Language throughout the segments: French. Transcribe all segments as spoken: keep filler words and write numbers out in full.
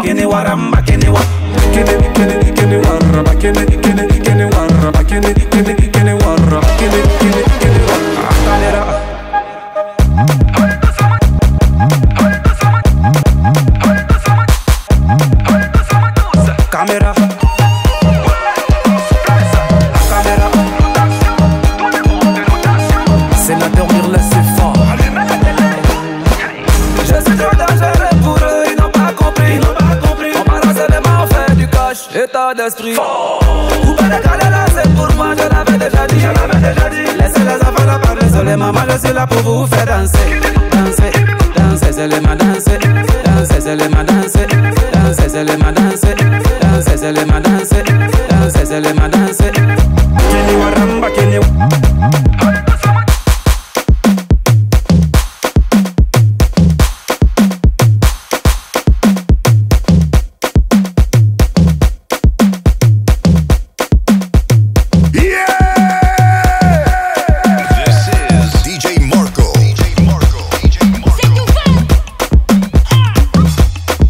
kini waramba kini wa kini kini kini waramba kini kini kini waramba kini kini kini waramba kini kini kini waramba kamera Caméra, caméra, sénateur Mirles c'est fort. Je suis trop dangereux pour eux, ils n'ont pas compris, ils n'ont pas compris. On m'a lancé les mains, on fait du cash, état d'esprit. Couper les calés là, c'est pour moi, je l'avais déjà dit, je l'avais déjà dit. Laissez les enfants là parler, désolé maman, je suis là pour vous faire danser. Danser, danser, c'est les mains danser. Danser, c'est les mains danser. Danser, c'est les mains danser. Danser, c'est les mains danser. Danser, c'est les mains danser. Kini waramba, kini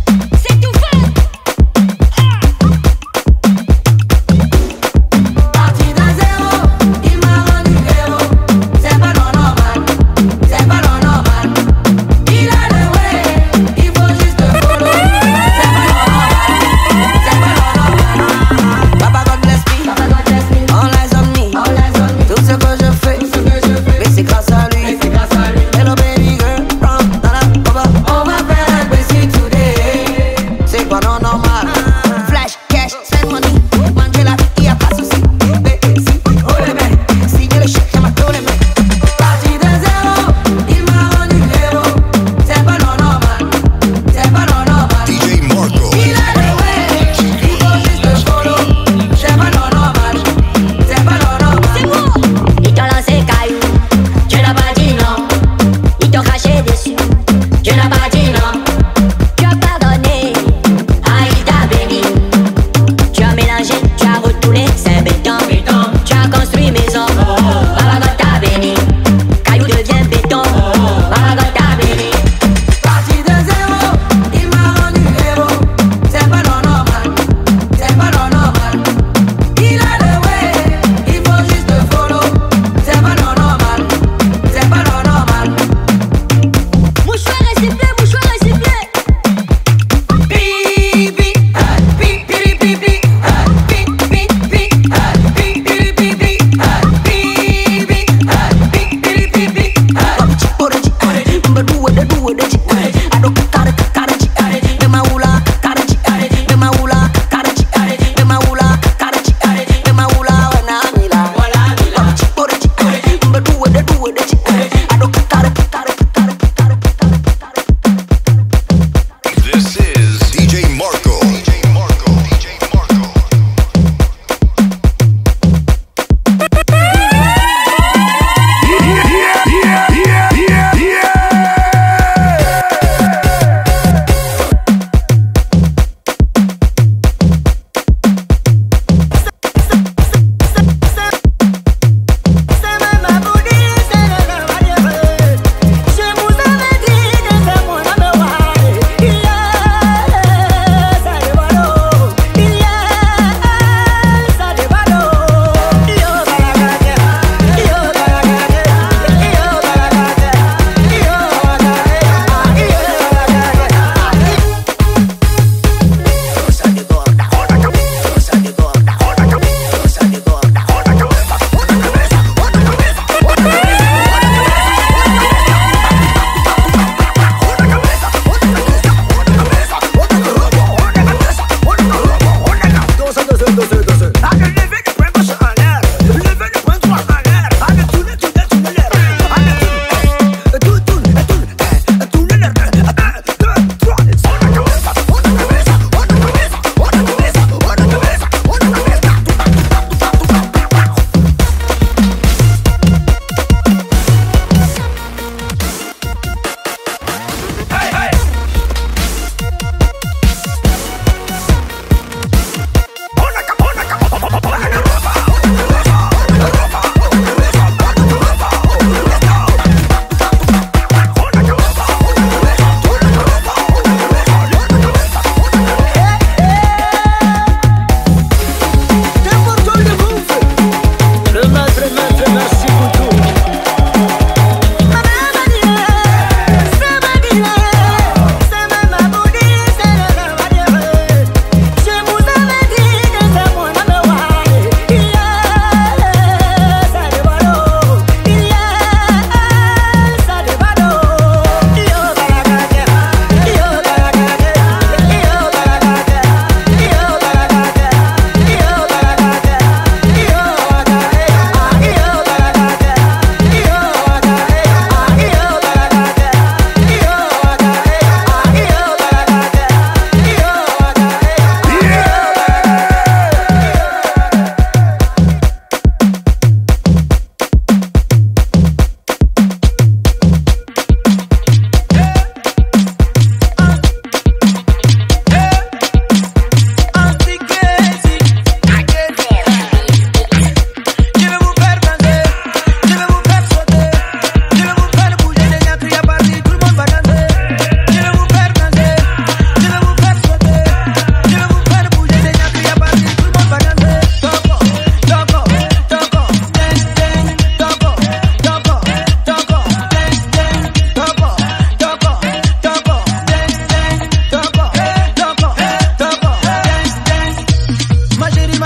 Party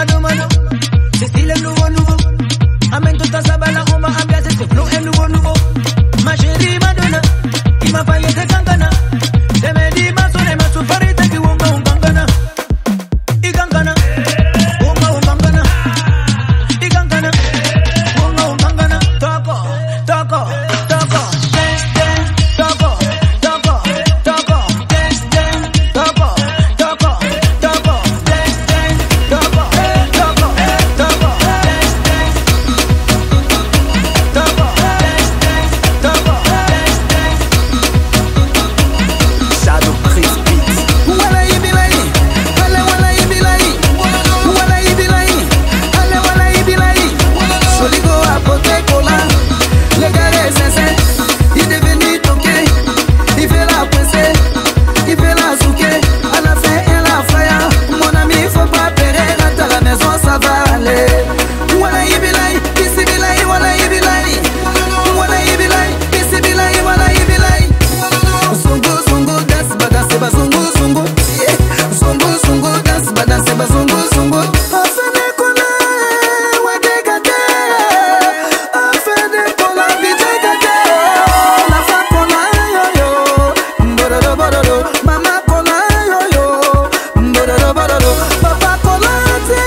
mado, mado. Ce style est nouveau, nouveau. Amène tout à sa balle, on va ambiancer. Ce flow est nouveau, nouveau. Ma chérie Madonna, il m'a failli de kankana. C'est me dit ma sonne, ma soufari, t'as qui wonga un kankana. I kankana, wonga un kankana. I kankana, wonga un kankana. Toko, toko, toko. Dance, dance, toko, toko, toko. Dance, dance, toko, toko, toko. Dance, dance, toko, toko, toko. Dance, dance, toko, dance, dance, toko. Shadow Chris Beats. Wala ibilai, wala wala ibilai, wala ibilai, ale wala ibilai. Soligo apote cola, le gars est sincère, il est devenu toqué, il fait la pressée, il fait la souquée, à la fin elle a faya. Mon ami faut pas périr, rentre à la maison ça va aller. Wala ibilai, isi bilai, wala ibilai, wala ibilai, isi bilai, wala ibilai. Zungu zungu dance ba dance ba zungu zungu, yeah. Zungu zungu dance ba dance ba zungu zungu. Afene kola wage gade, afene kola bije gade. La fa kola yo yo, bororo bororo. Mama kola yo yo, bororo bororo. Papa kola te,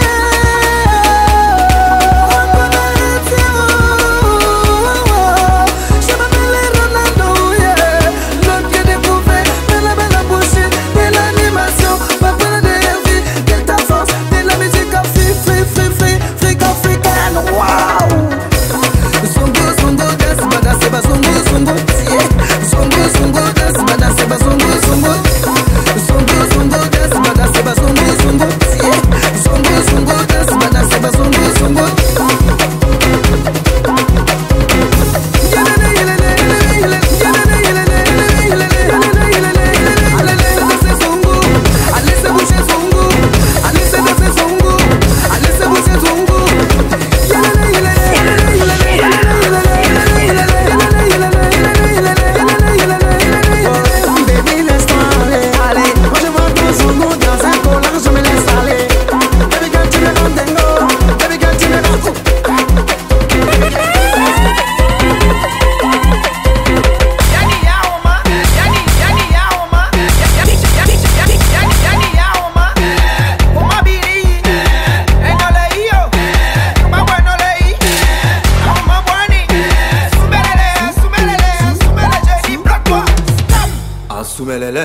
kola te oh. Je m'appelle Ronaldo, yeah. L'homme qui est découvert de la belle bouche, de l'animation, pas besoin de vie, de ta force, de la musique free, free, free, free, free, africaine, wow. Zungu, zungu, dance, ba dance, ba zungu, zungu, yeah. Zungu, zungu, dance, ba dance, ba zungu, zungu. Zungu, zungu, dance, ba dance, ba zungu, zungu, yeah. Zungu, zungu, dance, ba dance, ba zungu, zungu. Baby, laisse-moi aller, allez. Moi je vois ton zongo dans un collant, je me laisse aller. Baby girl, tu me rends dingo, baby girl, tu me rends fou. Yani yaoma, yani yani yaoma, yani yani yani yani yaoma. Uma biri, eno leio, uma bueno lei, uma buoni. Sumelele, sumelele, sumelele, jedi bloque-toi. Asumelele.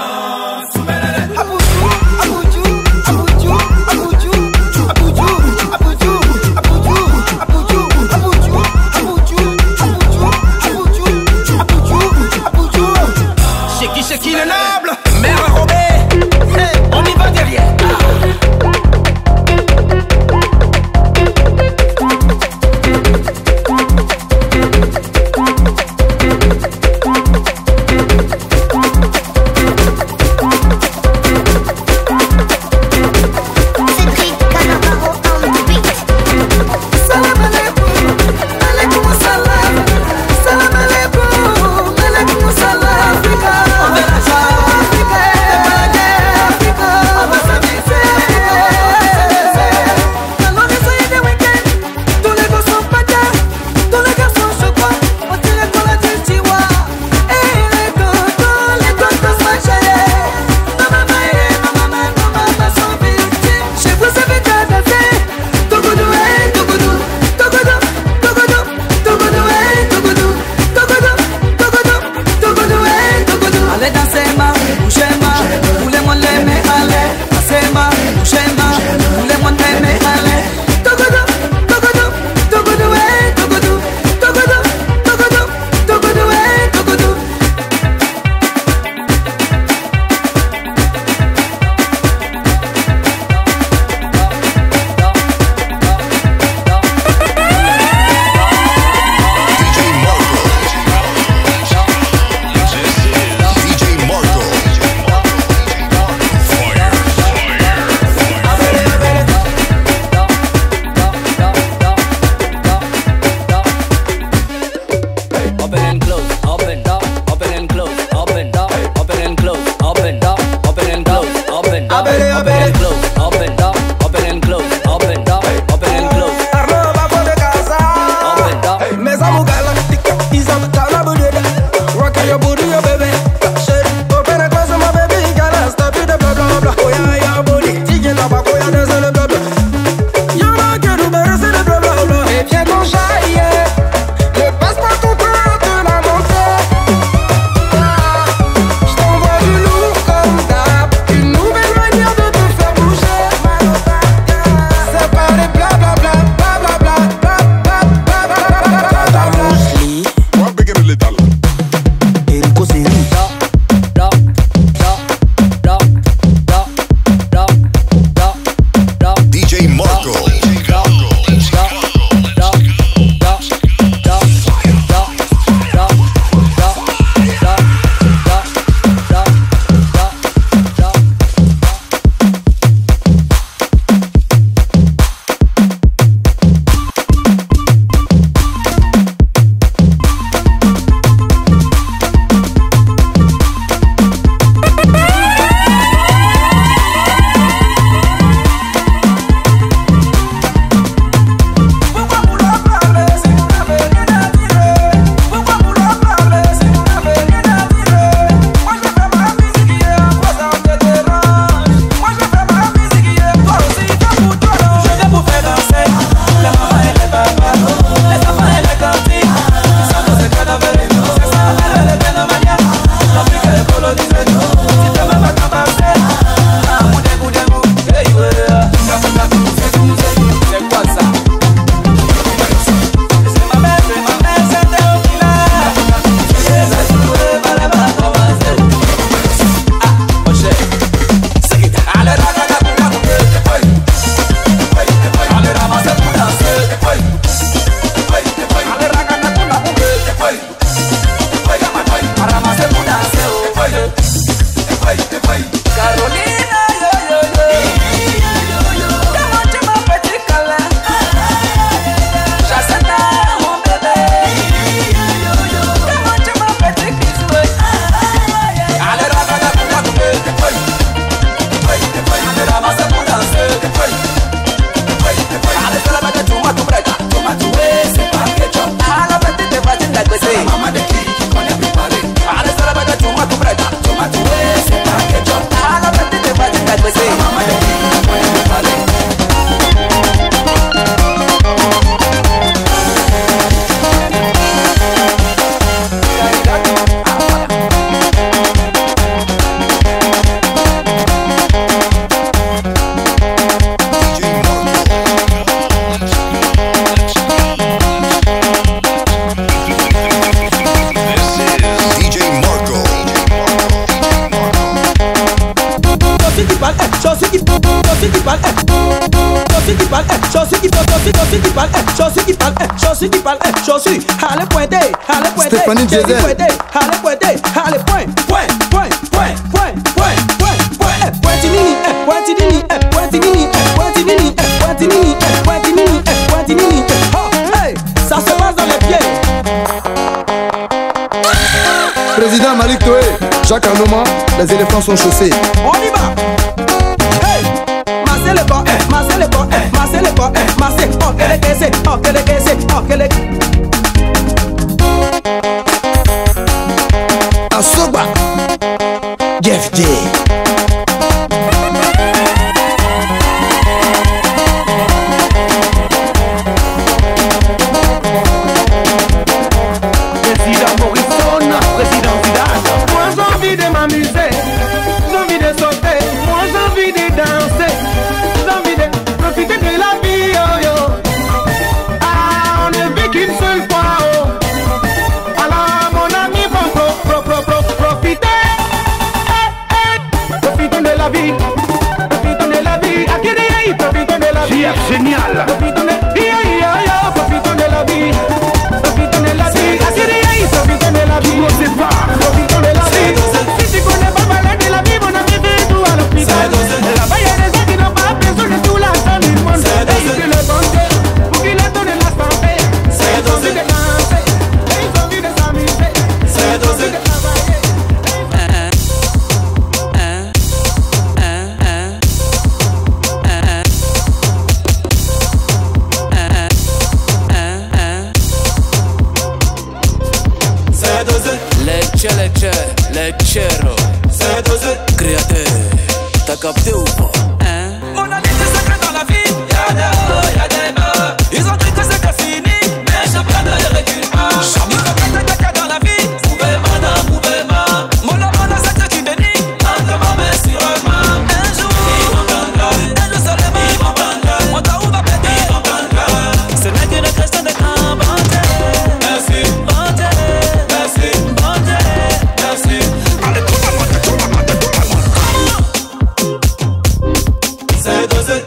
Abuju, abuju, abuju, abuju, abuju, abuju, abuju, abuju, abuju, abuju, abuju, abuju, abuju, abuju. Sheki, sheki le noble, mère Robé, hey, on y va derrière. qui parle, chaussure qui parle, chaussure qui parle, chaussure qui parle, chaussure qui parle, chaussure qui parle, chaussure. Allez pointer, allez pointer. Stéphanie Diesel. Allez pointer, allez point, point, point, point, point, point, point, point, pointinini, pointinini, pointinini, pointinini, pointinini, pointinini, pointinini. Oh, hey, ça se passe dans les pieds. Président Malik Toé, chaque Anoma, les éléphants sont chaussés. On y va. Hey, massez le corps, massez le corps, massez le corps, massez. Oh, que les caisses, oh, que les caisses, oh, que les. Asoba, Jeff J. Président Morrison, président Zidane. Moi j'ai envie de m'amuser, j'ai envie de sauter, moi j'ai envie de danser, j'ai envie de profiter de la vie, oh yo. Ah, on ne vit qu'une seule fois, oh. Alors mon ami, bon, pro, pro, pro, pro, profitez, eh, eh. Profitons de la vie, profitons de la vie, acquérir, profitons de la vie. Génial. Profitons de, yo, yo, yo, profitons de la vie, profitons de la vie, acquérir, profitons de la vie. C'est pas, profitons de la vie. Si tu connais pas parler de la vie, mon ami, fais tout à l'hôpital. Là-bas, il y a des gens qui n'ont pas besoin de tout l'argent du monde. Et ils le vendent pour qu'il leur donne la santé. Ils ont envie de danser, ils ont envie de s'amuser, ils ont envie de travailler. Lecce, lecce, leccero. Créateur, t'as capté ou pas? Mon ami, c'est secret dans la vie. Y'a des hauts, y'a des bas. Ils ont dit que c'était fini, mais je prends de recul pas. Ils ont fait caca dans la vie. Pouvez-moi, non, pouvez-moi. Mon amour, c'est une déni. Entre ma main sur moi. Un jour, ils vont prendre. Un jour seulement, ils vont prendre. Mon temps, où va péter, ils vont prendre. Ce n'est qu'une question de temps, bon Dieu. Merci, bon Dieu. Merci, bon Dieu. Merci. Allez, tout le monde, tout le monde, tout le monde. C'est dosé.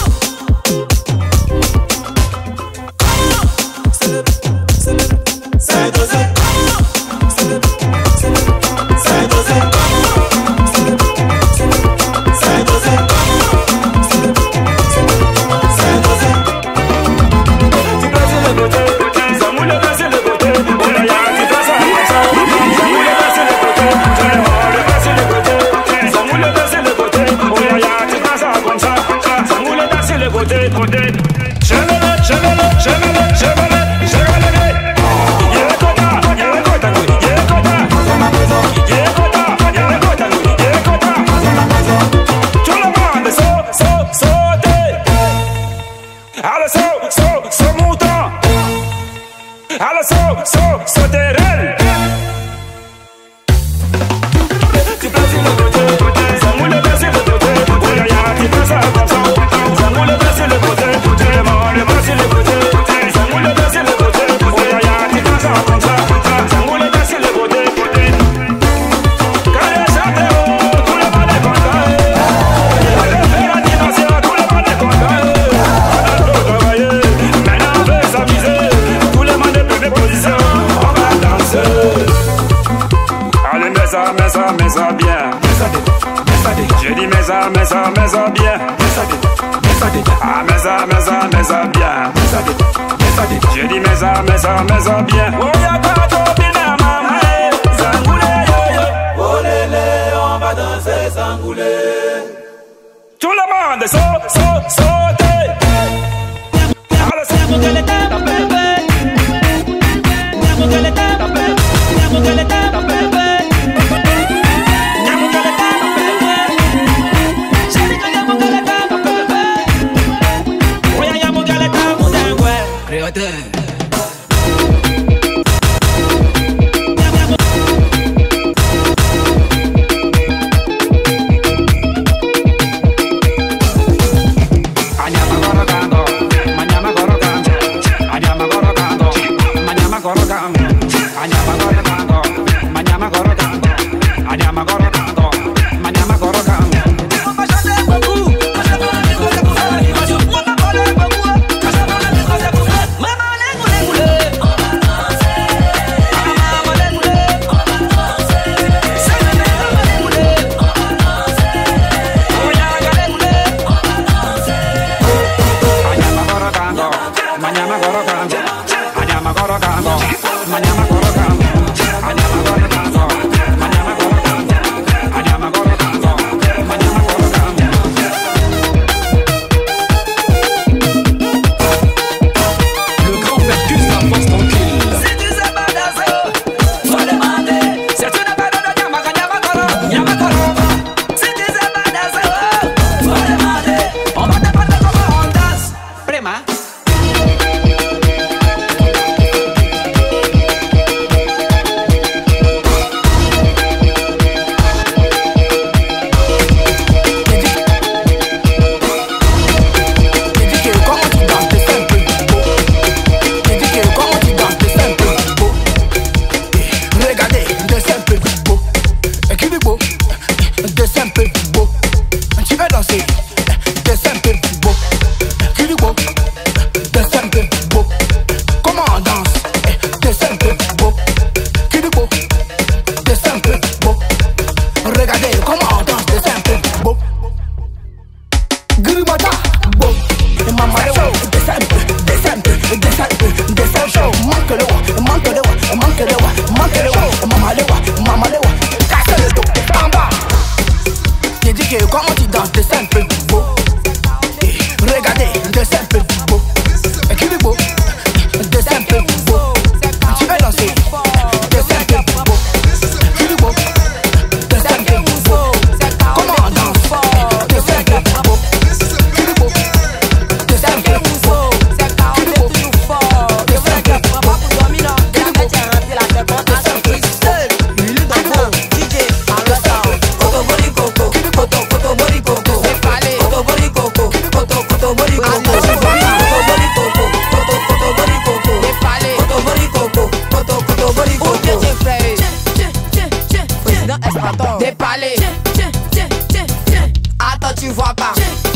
C'est dosé. C'est dosé. C'est dosé. C'est dosé. Tu places le côté, ça moule le placer le côté. On a y'a qui passe à ça. Ça moule le placer le côté. Je le vois le placer le côté. Ça moule le placer le côté. On a y'a qui passe à comme ça. Ça moule le placer le côté. Côté. Je me le, je me le, je me le, je me le, je me le. Yeah, kota, yeah, kota, yeah, kota. Yeah, kota, yeah, kota, yeah, kota. Tout le monde saute, saute, saute. Allez, saute, saute, saute mouton. Allez, saute, saute, sauterelle. Tu places le côté, ça moule le placer le côté. Oh, y'a y'a qui passe à comme ça. Ça moule le placer le côté. Le mort, le placer le côté. Ça moule le placer le côté. Oh, y'a y'a qui passe à comme ça. Ça moule le placer le côté. Quand il chante, oh, tout le monde est content. Quand il fait l'animation, tout le monde est content. On a trop travaillé, maintenant on veut s'amuser. Tout le monde est plein de positions, on va danser. Allez, mets ça, mets ça, mets ça bien. J'ai dit mets ça, mets ça, mets ça bien. Ah, mets ça, mets ça, mets ça bien. J'ai dit mets ça, mets ça, mets ça bien. Oh, y'a pas de bien, maman. Sangoulé, yo, yo. Oh, lélé, on va danser, sangoulé. Tout le monde saute, saute, saute. Allez, sangoulé, Créateur. Mañana colocando, mañana colocando. Grimata, bon, et maman le descend, descend, descend, descend, manque le wa, manque le wa, manque le wa, manque le wa, maman le wa, maman le wa, casse le dos, en bas. J'ai dit que comment tu danses, descends un peu plus beau. Regardez, descends un peu plus beau. Et qui est beau, descends un peu plus beau. Tu veux danser, descends un peu plus beau. Qui est beau, descends un peu plus beau. Comment on danse, descends un peu plus beau. Qui est beau, descends un peu plus beau. Qui est beau, descends un peu plus beau. Qui est beau, descends un peu plus beau. Il est dans le D J, Koto Bori Coco, Koto Koto Bori Coco, Koto Bori Coco, Koto Koto Bori Coco, Koto Bori Coco, Koto Koto Bori Coco, Koto Bori Coco, Koto Koto Bori Coco. Président Espadon, des palais. Attends, tu vois pas.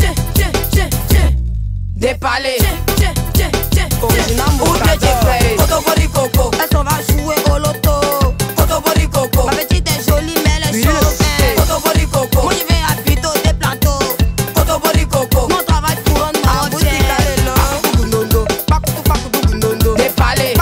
Des palais. Original Moukato. Koto Bori Coco. Est-ce qu'on va jouer au loto? Koto Bori Coco. Ma petite est jolie mais elle est chaude. Koto Bori Coco. Moi je vais à plutôt des plateaux. Koto Bori Coco. Mon travail couronne mon boutique à l'élo. Des palais.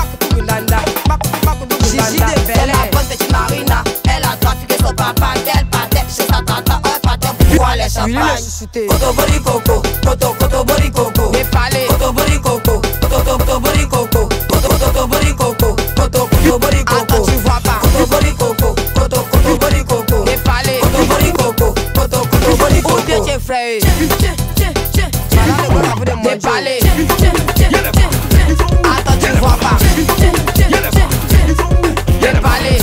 Gigi de Belle. C'est la bonne petite Marina. Elle a trafiqué son papa. Elle partait chez sa tata. Un partait pour boire les champagnes. Koto Bori Coco. Koto Koto Bori Coco. Des palais. Koto Bori Coco. Koto Koto Bori Coco. Koto Koto Bori Coco. Koto Koto Bori Coco. Attends, tu vois pas. Koto Bori Coco. Koto Koto Bori Coco. Des palais. Koto Bori Coco. Koto Koto Bori Coco. Des palais. Attends, tu vois pas. Des palais.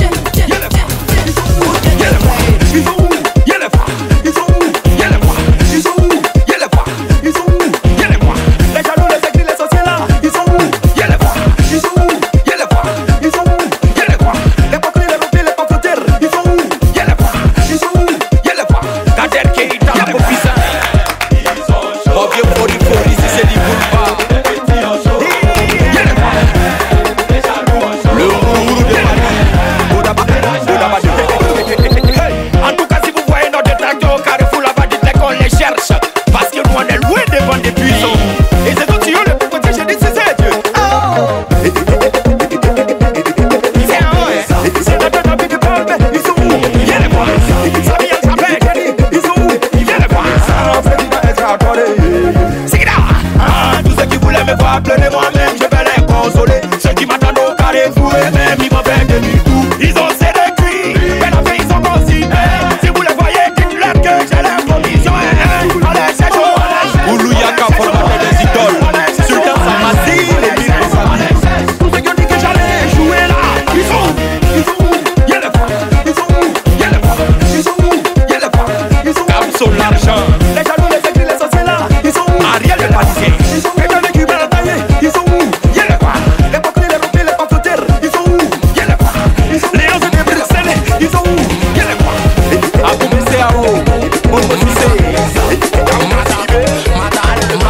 Appelez moi-même, je vais les consoler. Ceux qui m'attendent au carrefour et même ils m'ont fait demi-tour. Ils ont cédé cuit, mais la fait ils sont consignés. Si vous les voyez, dites-leur que j'ai leurs conditions. Allez, c'est chaud. Oulouyaka, formateur des idoles. Sultan Samassi, les mille pour famille. Tous ceux qui ont dit que j'allais jouer là, ils sont où? Ils sont où? Y'a les femmes. Ils sont où? Y'a les femmes. Ils sont où? Y'a les femmes. Ils sont où? Comme sur l'argent. Les jaloux, les écrits, les sorciers là, ils sont où? Ariel le pâtissier. Ils sont où? Ils sont où? Y'a les quoi? Les patrons, les rompés, les pantotères, ils sont où? Y'a les quoi? Les onze des Bruxelles, ils sont où? Y'a les quoi? A commencer à haut, on peut sucer. Mata,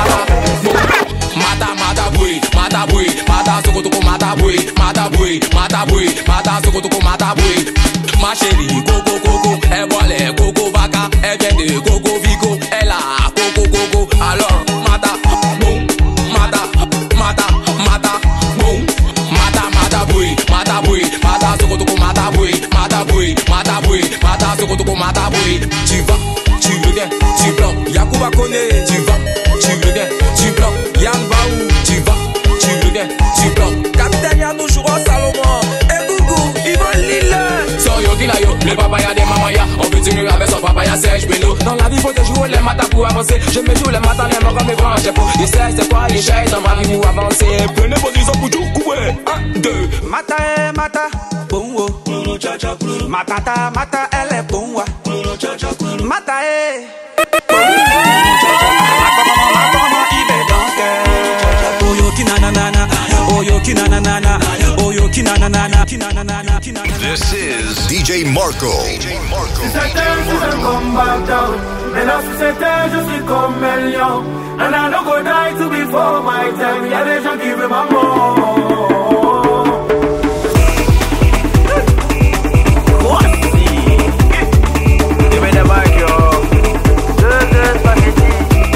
mata, mata, boui, mata, boui, mata, sokotoko, mata, boui, mata, boui, mata, boui, mata, sokotoko, mata, boui. Ma chérie, coco, coco, elle boit les coco vaca, elle vient de coco vico, elle a coco, coco, alors, mata, boum. Mata, mata, boum. Mata, mata, boui, mata, boui, mata, sokotoko, mata, boui, mata, boui, mata, boui, mata, sokotoko, mata, boui. Tu vas, tu reviens, tu bloques, Yacouba connaît, tu vas, tu reviens, tu bloques, Yann Baou, tu vas, tu reviens, tu bloques. Capitaine Yannou Jouro Salomon, et Gougou, Yvonne Lille. Soyo Kilayo, le papaya des mamaya, on peut tirer avec son papaya Serge Bello. Dans la vie, faut te jouer les matins pour avancer. Je me joue les matins, les mains comme mes branches. Il sait c'est quoi, il cherche dans ma vie pour avancer. Prenez position pour tout couper. Un, deux. Mata, mata, bon, oh. Matata, mata, elle est bon, ouais. Mata, eh. This is D J Marco. D J Marco. Si c'était je suis combattant, mais là si c'était je suis comme un lion. And I don't go die to before my time. Y'a des gens qui veulent ma mort. Give me the mic, yo. Deux, deux, spaghetti.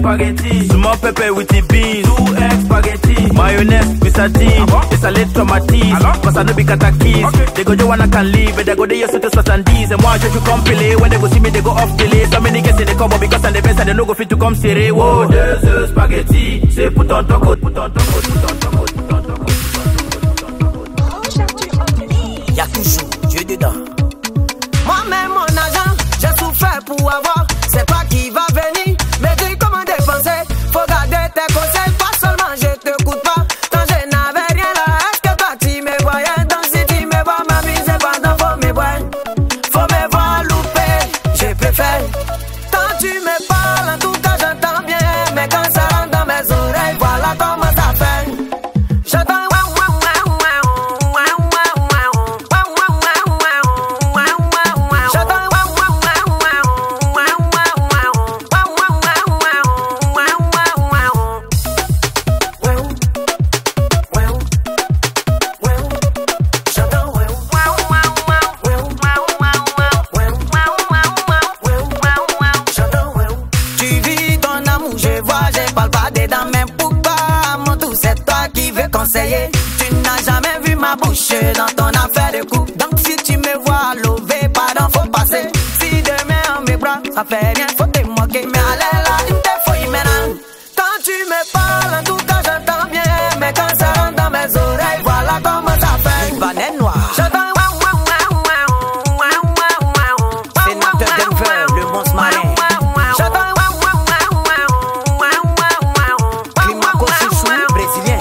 spaghetti. Small pepper with the beans. Two egg spaghetti. Mayonnaise with sardine. The salad tomatis. Cause I know be katakis. Okay. They go, you wanna can leave. But they go, they used to Saturdays. And one you come play. When they go see me, they go off delay. So many niggas in the cover because I'm the best and they no go fit to come serrer. Whoa, there's a spaghetti. Say put on taco, put on taco, put on taco, put on taco. Y'a toujours Dieu dedans. Moi-même, mon agent, j'ai souffert pour avoir. C'est pas qui va venir, mais dis comment dépenser. Faut garder tes conseils, pas seulement je t'écoute pas. Quand je n'avais rien là, est-ce que toi tu me voyais? Donc si tu me vois m'amuser, pardon, faut me voir. Faut me voir louper, je préfère. Quand tu me parles, en tout cas j'entends bien. Mais quand ça rentre dans mes oreilles, voilà comment ça fait. J'entends. Tu n'as jamais vu ma bouche dans ton affaire de coupe. Donc si tu me vois lever, pardon, faut passer. Si demain en mes bras, ça fait rien, faut te moquer. Mais allez là, une te fouille maintenant. Quand tu me parles, en tout cas j'entends bien. Mais quand ça rentre dans mes oreilles, voilà comment ça fait. Libanais noir. J'entends. Sénateur Denver, le monstre marin. J'entends. Climaco chouchou, brésilien.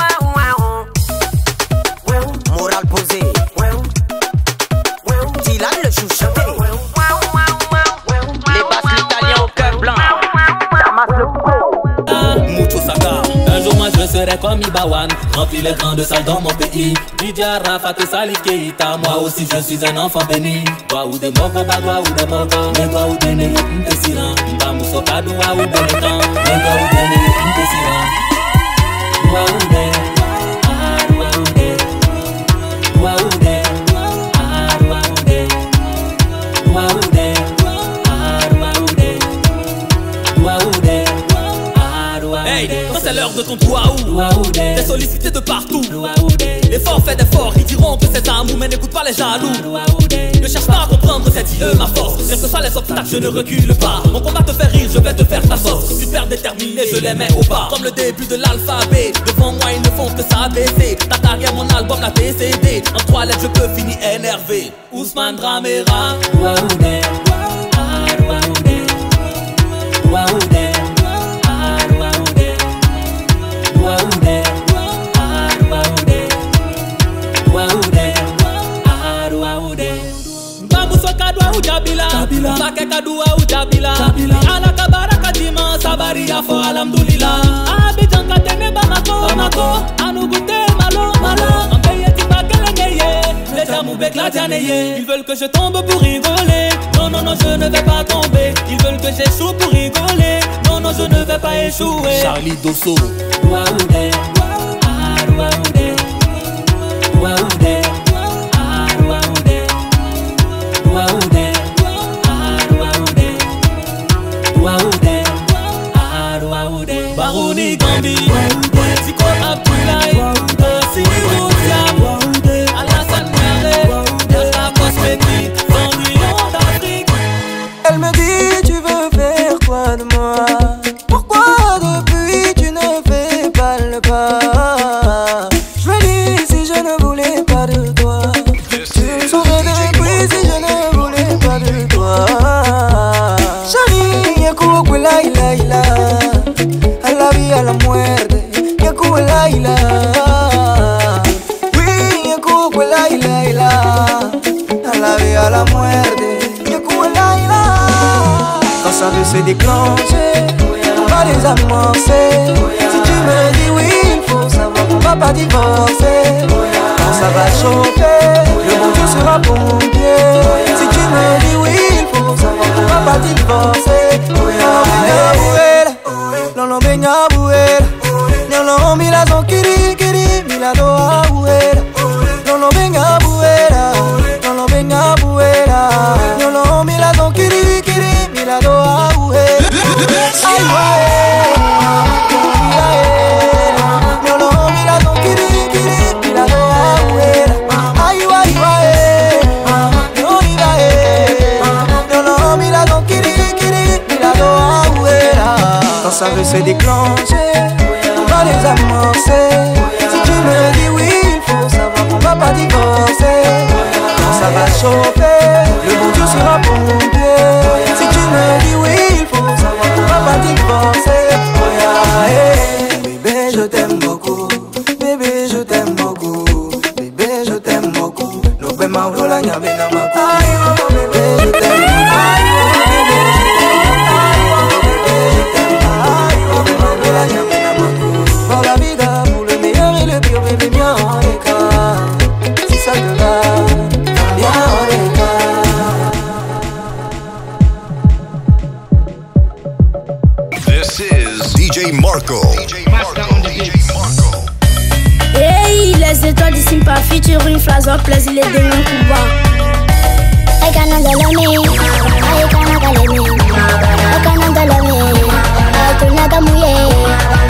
Je serai comme Ibawan, remplis les grandes salles dans mon pays. Didier Rafat et Salif Keita, moi aussi je suis un enfant béni. Doua ou des mogo, ba doua ou des mogo. Mais doua ou des né, m'te siran. Mba mousoka doua ou des temps. Mais doua ou des né, m'te siran. Doua ou des, ah doua ou des. Doua ou des, ah doua ou des. Doua ou des, ah doua ou des. Doua ou des, ah doua ou des. Hey, quand c'est l'heure de ton doua ou. T'es sollicité de partout. L'effort fait d'efforts, ils diront que c'est amour, mais n'écoute pas les jaloux. Ne cherche pas à comprendre, c'est eux ma force. Quels que soient les obstacles, je ne recule pas. Mon combat te fait rire, je vais te faire ta sauce. Super déterminé, je les mets au bas. Comme le début de l'alphabet, devant moi ils ne font que s'abaisser. Ta carrière, mon album, la T C D. En trois lettres, je peux finir énervé. Ousmane Dramera. Waoude, ah waoude, waoude. Sakeka dua ujabila ala kabara kadima sabari ya fo alhamdulillah Abidjan katene bamako bamako anugute malo malo ambeye tibakele neye les jamou bekladiane ye. Ils veulent que je tombe pour rigoler. Non non non je ne vais pas tomber. Ils veulent que j'échoue pour rigoler. Non non je ne vais pas échouer. Charlie Dosso. Waoude ah waoude waoude ah waoude waoude Barouni Gambi, Siko Abdoulaye, Siko Diam, Alassane Méré, Yaka Cosmétique, Cendrillon d'Afrique. Elle me dit tu veux faire quoi de moi? Pourquoi depuis tu ne fais pas le pas? Je me dis si je ne voulais pas de toi, tu me saurais depuis si je ne voulais pas de toi. Shani, yakou kwela ila ila. A la vida, a la muerte, Yaku la ila. Oui, Yaku la ila ila. A la vida, a la muerte, Yaku la ila. Quand ça veut se déclencher, on va les amorcer. Si tu me dis oui, il faut savoir qu'on va pas divorcer. Quand ça va chauffer, le bon Dieu sera pompier. Si tu me dis oui, il faut savoir qu'on va pas divorcer. Lolo benya buera, lolo mila son kiri kiri, mila doa buera. Lolo benya buera, lolo benya buera, lolo mila son kiri kiri, mila doa buera. Ay wae, Quand ça veut se déclencher, on va les amorcer. Si tu me dis oui, il faut savoir qu'on va pas divorcer. Quand ça va chauffer, le bon Dieu sera pompier. Si tu me dis oui, il faut savoir qu'on va pas divorcer. Oh yeah, hey. Bébé, je t'aime beaucoup. Bébé, je t'aime beaucoup. Bébé, je t'aime beaucoup. No be ma vlola nya be na ma. Bébé, je t'aime beaucoup. Pour la vida, pour le meilleur et le pire, bébé, bien en écart. Si ça te va, bien en écart. This is D J Marco. D J Marco. D J Marco. Hey, les étoiles du Simpa featuring Flazo, plaisir les deux en Cuba. I can't tell me, I can't tell me, I can't tell me, I can't tell me.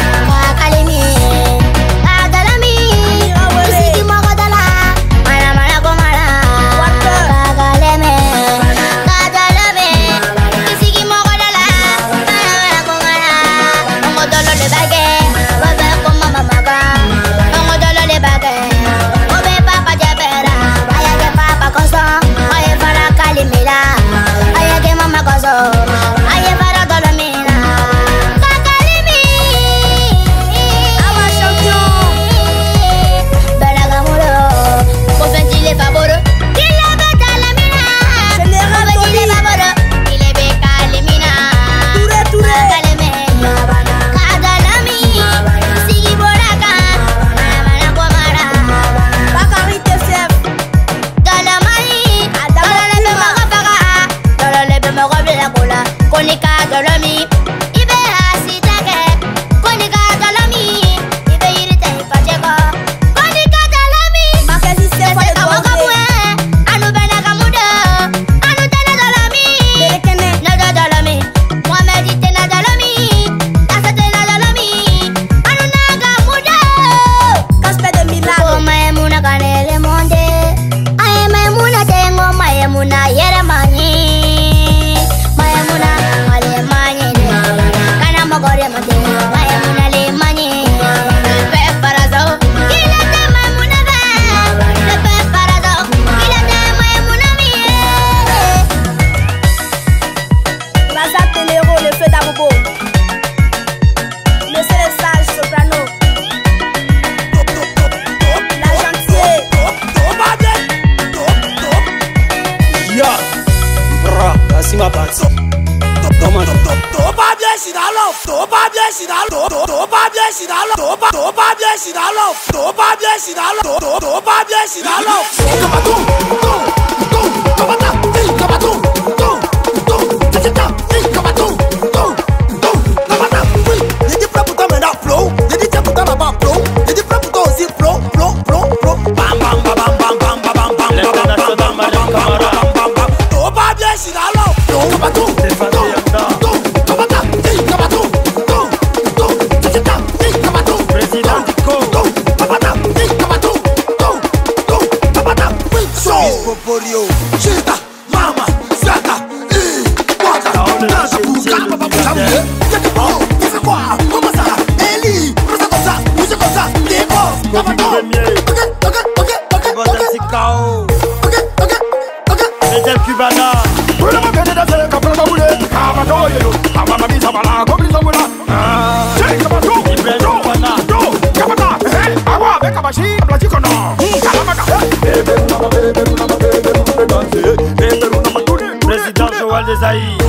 Président Joël Desailly.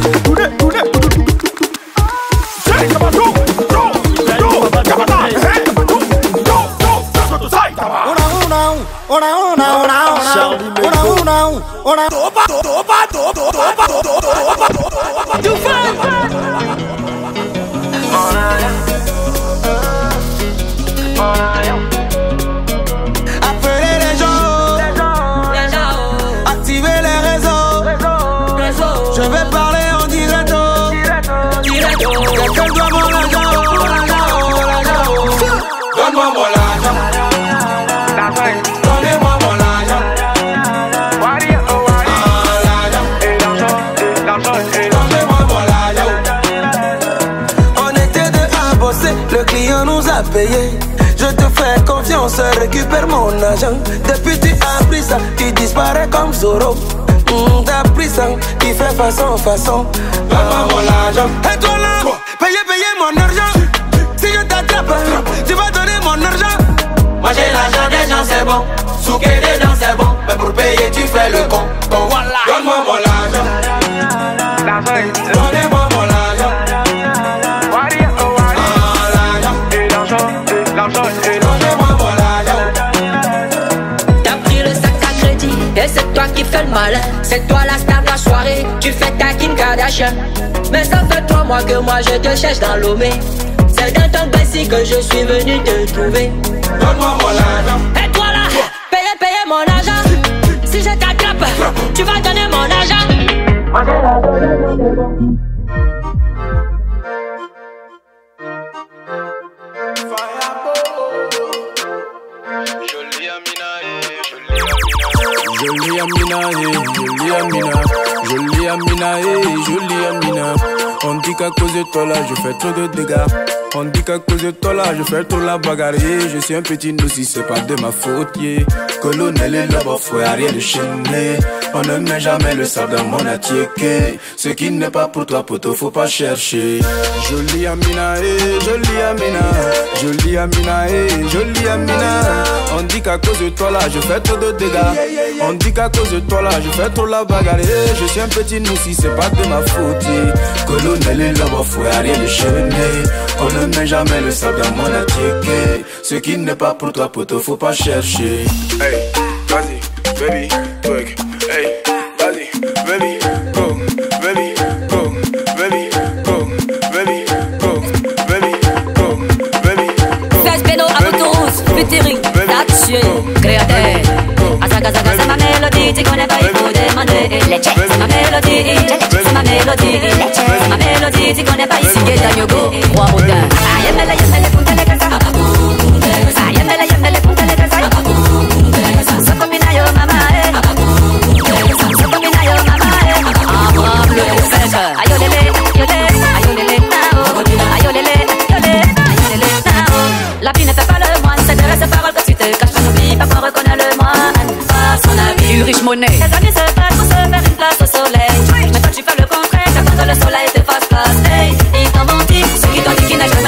Appelez les gens, activez les réseaux. Je vais parler en direct. Quelqu'un doit mon argent. Donne-moi mon argent. Donnez-moi mon argent. Donnez-moi mon argent. Le client nous a payé. Je te fais confiance, récupère mon argent. Depuis tu as pris ça, tu disparais comme Zoro. Mmh, t'as pris ça, tu fais façon, façon. Donne-moi mon argent. Et toi là, payez, payez mon argent. Si je t'attrape, tu vas donner mon argent. Moi j'ai l'argent des gens, c'est bon. Souquer des dents, c'est bon. Mais pour payer, tu fais le con. Bon, voilà. Donne-moi mon argent. Donnez-moi mon argent. T'as pris le sac à crédit et c'est toi qui fais le malin. C'est toi la star de la soirée, tu fais ta Kim Kardashian. Mais ça fait trois mois que moi je te cherche dans l'Omé. C'est dans ton baissi que je suis venu te trouver. Donne-moi mon argent. Et toi là, payez, payez mon argent. Si je t'attrape, tu vas donner mon argent. Jolie Amina, jolie Amina, jolie Amina, jolie Amina. On dit qu'à cause de toi là, je fais trop de dégâts. On dit qu'à cause de toi là, je fais trop la bagarre. Je suis un petit nous si c'est pas de ma faute. Yeah. Colonel et là-bas, faut rien de chaîner. On ne met jamais le sable dans mon attiéké. Ce qui n'est pas pour toi, poto, faut pas chercher. Jolie Amina, eh, jolie Amina, jolie Amina, eh, jolie Amina. On dit qu'à cause de toi là, je fais trop de dégâts. On dit qu'à cause de toi là, je fais trop la bagarre. Je suis un petit nous si c'est pas de ma faute. Colonel et là-bas, faut rien de chaîner. On ne met jamais le sable dans mon attiéké. Ce qui n'est pas pour toi, poto, faut pas chercher. Hey, vas-y, baby, twerk. Hey, vas-y, baby, go, baby, go, baby, go, baby, go, baby, go, baby, go. Fais Beno à Moutous, featuring, là-dessus, créateur. Azaga Zaga, c'est ma mélodie, tu connais pas, il faut demander. C'est ma mélodie, c'est ma mélodie, c'est ma mélodie, tu connais pas, ici, Guetta Nyogo, Roi Roudin. Ayemele, yemele, puntele, kasa. Ayemele, yemele, puntele, kasa. Sokomina yo mama, eh. Sokomina yo mama, eh. Abraham le prophète. Ayolele, yolé, ayolele, nao. Ayolele, yolé, ayolele, nao. La vie ne fait pas le moine, c'est de reste parole que tu te caches pas, n'oublie pas qu'on reconnaît le moine par son avis. Du riche monnaie. Les amis se battent pour se faire une place au soleil. Mais toi tu fais le contraire, quand le soleil te fasse place. Hey, ils t'ont menti, ceux qui t'ont dit qu'ils n'achètent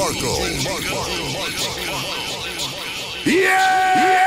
Marco. Yeah!